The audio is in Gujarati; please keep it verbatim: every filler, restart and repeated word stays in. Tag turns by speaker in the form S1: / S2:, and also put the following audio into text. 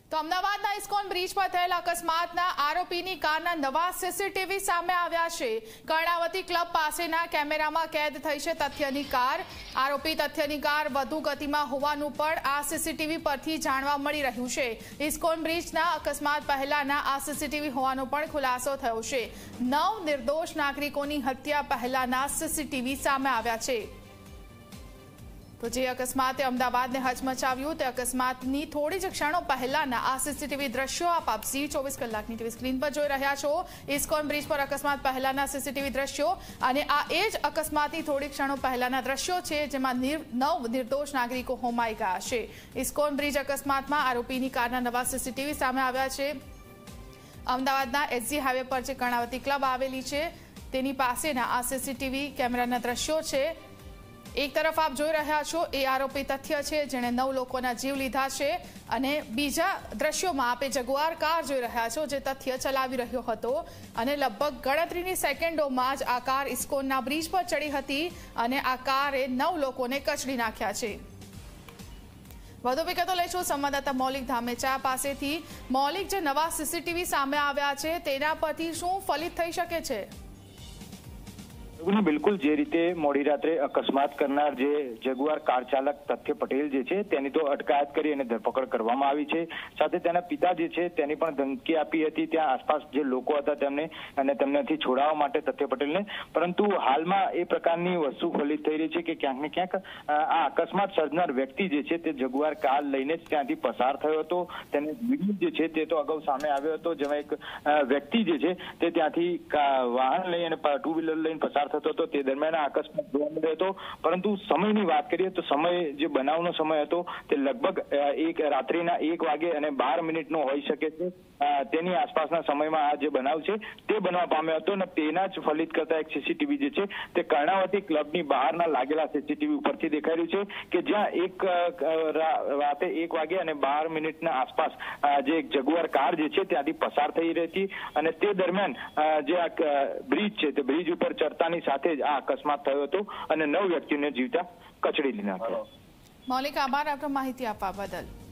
S1: તો અમદાવાદના ઇસ્કોન બ્રિજ પર થયેલા અકસ્માતના આરોપીની કારના નવા સીસીટીવી સામે આવ્યા છે। કર્ણાવતી ક્લબ પાસેના કેમેરામાં કેદ થઈ છે તથ્યની કાર। આરોપી તથ્યની કાર વધુ ગતિમાં હોવાનું પણ આ સીસીટીવી પરથી જાણવા મળી રહ્યું છે। ઇસ્કોન બ્રિજના અકસ્માત પહેલાના આ સીસીટીવી હોવાનો પણ ખુલાસો થયો છે। નવ નિર્દોષ નાગરિકોની હત્યા પહેલાના સીસીટીવી સામે આવ્યા છે। તો જે અકસ્માતે અમદાવાદને હચમચાવ્યું તે અકસ્માતની થોડી જ ક્ષણો પહેલાના આ સીસીટીવી દ્રશ્યો આપ આપ ઝી ચોવીસ કલાકની ટીવી સ્ક્રીન પર જોઈ રહ્યા છો। ઇસ્કોન બ્રિજ પર અકસ્માત પહેલાના સીસીટીવી દ્રશ્યો અને આ એ જ અકસ્માતની થોડી ક્ષણો પહેલાના દ્રશ્યો છે જેમાં નવ નિર્દોષ નાગરિકો હોમાઈ ગયા છે। ઇસ્કોન બ્રિજ અકસ્માતમાં આરોપીની કારના નવા સીસીટીવી સામે આવ્યા છે। અમદાવાદના એસજી હાઈવે પર જે કર્ણાવતી ક્લબ આવેલી છે તેની પાસેના આ સીસીટીવી કેમેરાના દ્રશ્યો છે। એક તરફ આપ જોઈ રહ્યા છો એ આરોપી તથ્ય છે જેણે નવ લોકોના જીવ લીધા છે અને બીજા દ્રશ્યોમાં આપે જગુઆર કાર જોઈ રહ્યા છો જે તથ્ય ચલાવી રહ્યો હતો અને લગભગ ગણતરીની સેકન્ડોમાં જ આ કાર ઇસ્કોનના બ્રિજ પર ચડી હતી અને આ કારે નવ લોકોને કચડી નાખ્યા છે। વધુ વિગતો લઈશું સંવાદદાતા મૌલિક ધામેચા પાસેથી। મૌલિક, જે નવા સીસીટીવી સામે આવ્યા છે તેના પરથી શું ફલિત થઈ શકે છે?
S2: બિલકુલ જે રીતે મોડી રાત્રે અકસ્માત કરનાર જે જગુઆર કાર ચાલક તથ્ય પટેલ જે છે તેની તો અટકાયત કરી અને ધરપકડ કરવામાં આવી છે। સાથે તેના પિતા જે છે તેની પણ ધમકી આપી હતી ત્યાં આસપાસ જે લોકો હતા તેમને અને તેમનાથી છોડાવવા માટે તથ્ય પટેલને, પરંતુ હાલમાં એ પ્રકારની વસ્તુ ફલિત થઈ રહી છે કે ક્યાંક ને ક્યાંક આ અકસ્માત સર્જનાર વ્યક્તિ જે છે તે જગુઆર કાર લઈને જ ત્યાંથી પસાર થયો હતો। તેને વિડીયો જે છે તે તો અગાઉ સામે આવ્યો હતો જેમાં એક વ્યક્તિ જે છે તે ત્યાંથી વાહન લઈ અને ટુ વ્હીલર લઈને પસાર થતો હતો તે દરમિયાન અકસ્માત જોવા મળ્યો હતો। પરંતુ સમયની વાત કરીએ તો સમય જે બનાવનો સમય હતો તે લગભગ એક રાત્રિના એક વાગે અને બાર મિનિટનો હોઈ શકે છે। તેની આસપાસના સમયમાં આ જે બનાવ છે તે બનવા પામ્યો હતો અને તેના જ ફલિત કરતા એક સીસીટીવી જે છે તે કર્ણાવતી ક્લબની બહારના લાગેલા સીસીટીવી ઉપરથી દેખાઈ રહ્યું છે કે જ્યાં એક રાતે એક વાગે અને બાર મિનિટના આસપાસ જે એક જગુઆર કાર જે છે ત્યાંથી પસાર થઈ રહી હતી અને તે દરમિયાન જે આ બ્રિજ છે તે બ્રિજ ઉપર ચડતાની સાથે જ આ અકસ્માત થયો હતો અને નવ વ્યક્તિઓને જીવતા કચડી નાખ્યા।
S1: મૌલિક, આભાર આપનો માહિતી આપવા બદલ।